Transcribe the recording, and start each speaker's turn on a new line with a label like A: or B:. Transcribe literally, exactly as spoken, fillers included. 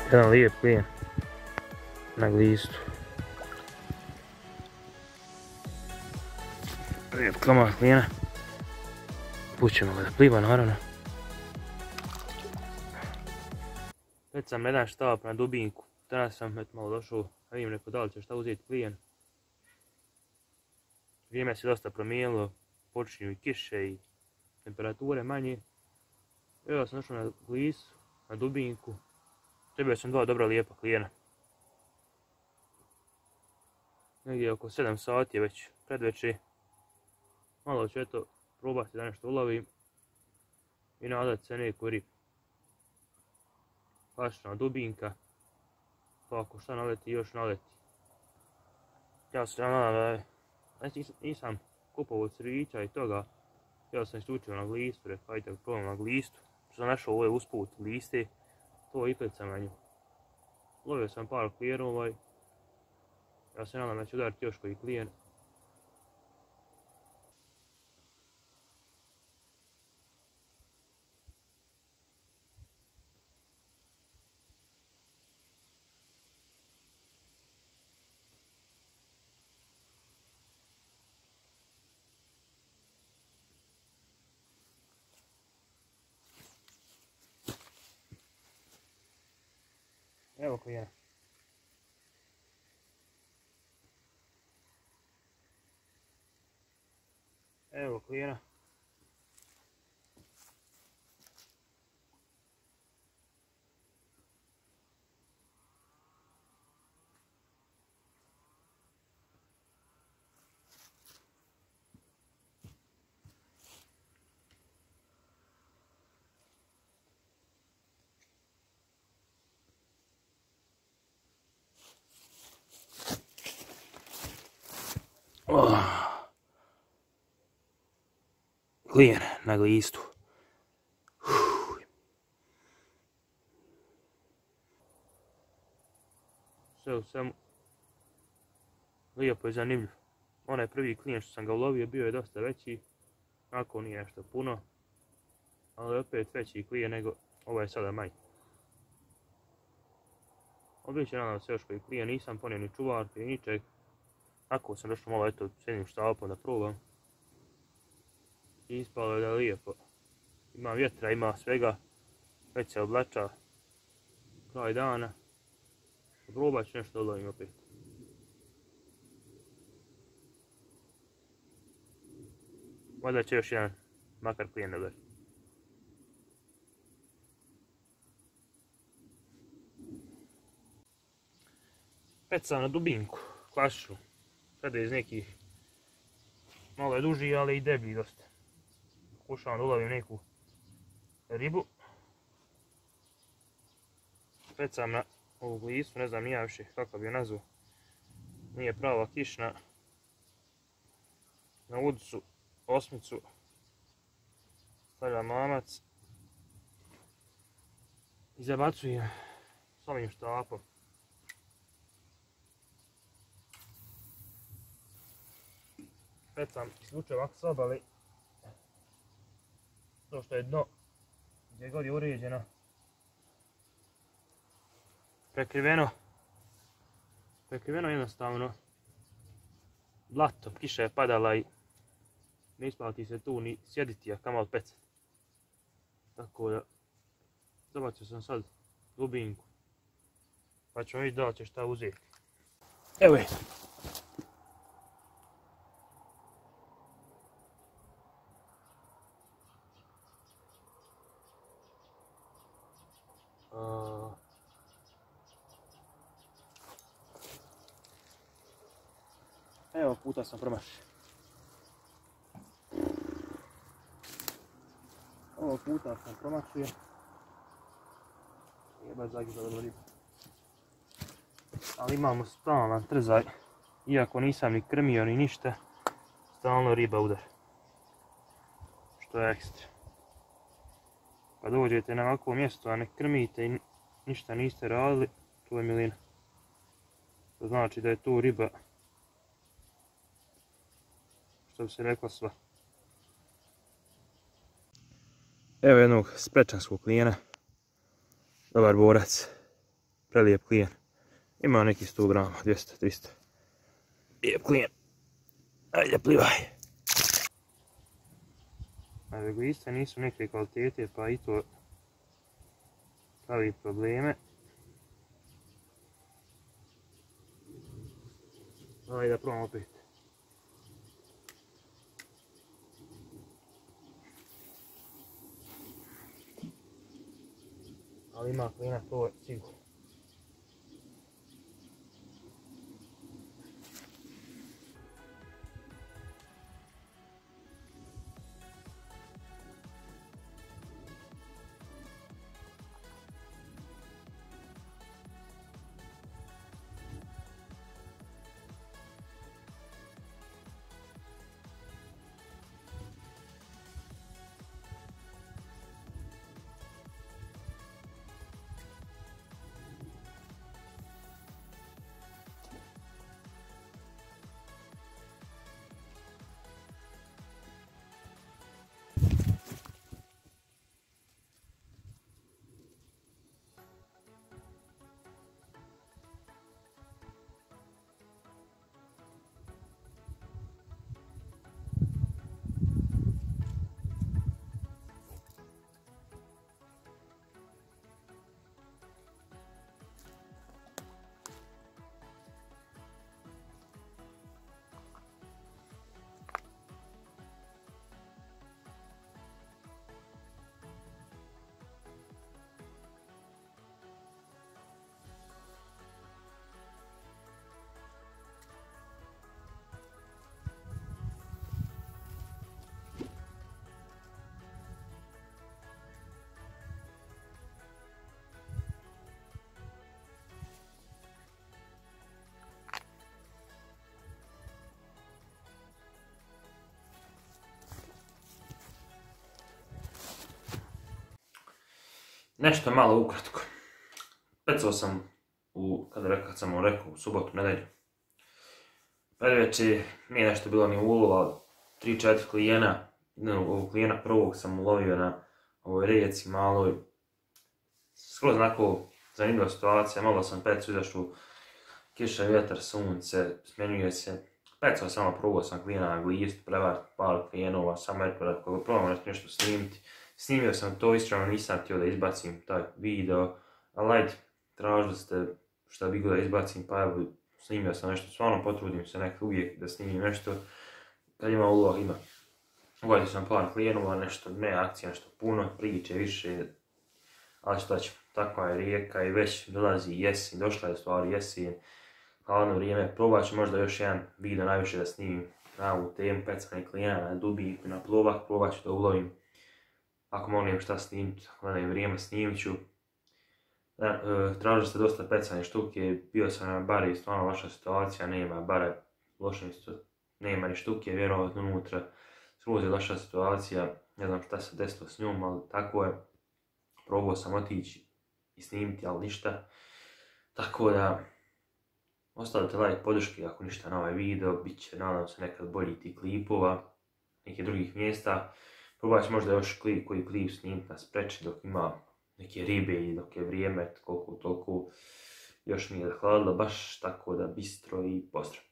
A: Jedan lijep klijen na glistu. Lijep komad klijena. Pućemo ga da pliva naravno. Već sam jedan štap na dubinku. Danas sam eto malo došao, a vidim neko da li će šta uzeti klijen. Vrijeme se dosta promijenilo, počinju i kiše i temperature manje. Evo sam došao na glisu, na dubinku. Trebio sam dva dobra lijepa klijena. Negdje oko sedam sati je već predveče. Malo ću eto probati da nešto ulovim i nadat se neku ribu. Klasična dubinka, pa ako šta naleti još naleti. Ja sam nadam da nisam kupovao crvića i toga. Ja sam isključio na glistu, rekao ajde probam na glistu. Što sam našao ove usput gliste, to i pecam na nju. Lovio sam par klijenova. Ja se nadam da ću udariti još koji klijen. Evo klijena. Evo klijena. Oh. Klijen na glistu. Uf. Sve u svemu lijepo i zanimljiv. Onaj prvi klijen što sam ga ulovio bio je dosta veći. Ako nije nešto puno. Ali opet veći klijen nego ovo je sada manji. Obično nadam se još koji klijen, nisam ponio ni čuvarke, ni ničeg. Ako sam došao malo eto s jednim štapom da probam. I ispalo je da je lijepo. Ima vjetra, ima svega. Već se oblača. Kraj dana. Probat ću nešto ulovim opet. Možda će još jedan makar klijen dobar. Pecam na dubinku, klasičnu. Sada je iz nekih malo je duži, ali i deblji dosta. Pokušavam da ulovim neku ribu. Pecam na ovu glistu, ne znam ni ja više kako bi je nazvao. Nije prava kišna. Na udicu osmicu. Stavljam mamac. I zabacujem s ovim štapom. Pecam isključujem ovako s obale. To što je dno gdje god je uređeno. Prekriveno. Prekriveno jednostavno blatom. Kiša je padala i ne isplati se tu ni sjediti, a kamoli pecati. Tako da zabacio sam sad dubinku. Pa ćemo vidjeti da li će šta uzeti. Evo je. Evo puta sam promašio. Ovo puta sam promašio. Jebać zagi za dobro ribu. Ali imamo stalan trzaj. Iako nisam ni krmio ni ništa, stalno riba udar. Što je ekstra. Kad dođete na ovakvo mjesto, a ne krmite i ništa niste radili, to je milina. To znači da je tu riba, što bi se rekla, sva. Evo jednog sprečanskog klijena. Dobar borac. prelijep klijen. Ima neki sto grama, dvjesto do tristo. Lijep klijen. Ajde, plivaj. Ove gliste nisu neke kvalitete, pa i to pravi probleme. Ajde da probam opet. Ali ima klina, to je sigurno. Nešto malo ukratko. Pecao sam, u, kada rekao, kad sam mu rekao, u subotu, nedelju. Predveče nije nešto bilo ni ulova, tri četiri klijena. Ovog klijena prvog sam ulovio na ovoj rijeci maloj. Skroz onako zanimljiva situacija, malo sam pecao, izašao kiša, vjetar, sunce, smjenjuje se. Pecao sam, probao sam klijena na glistu, prevar par klijenova, samo eto, ako probam nešto snimiti. Snimio sam to, iskreno nisam htio da izbacim taj video, ali ajde, tražili ste šta bi go da izbacim, pa evo, snimio sam nešto, stvarno potrudim se nekad uvijek da snimim nešto, kad ima ulova, ima. Uvadio sam par klijenova, nešto, ne akcija, nešto puno, priče više, ali šta ću, takva je rijeka i već dolazi jesen, došla je stvari jesen, hladno vrijeme, probat ću možda još jedan video najviše da snimim na ovu temu, pecanje klijena, na dubinku, na plovak, probat ću da ulovim. Ako molim šta snimiti, ako ne vrijeme snimit ću. Tražili ste dosta pecanje štuke, bio sam na bari, stvarno loša situacija, nema bare, loša nema ni štuke, vjerovatno unutra. Skroz je loša situacija, ne znam šta se desilo s njom, ali tako je. Probao sam otići i snimiti, ali ništa. Tako da, ostavite like, podrške ako ništa na ovaj video, bit će, nadam se, nekad bolji tih klipova, nekih drugih mjesta. Probat ću možda još klip, koji klip snimiti na spreči dok ima neke ribe i dok je vrijeme koliko toliko još nije hladilo baš tako da bistro i pozdrav.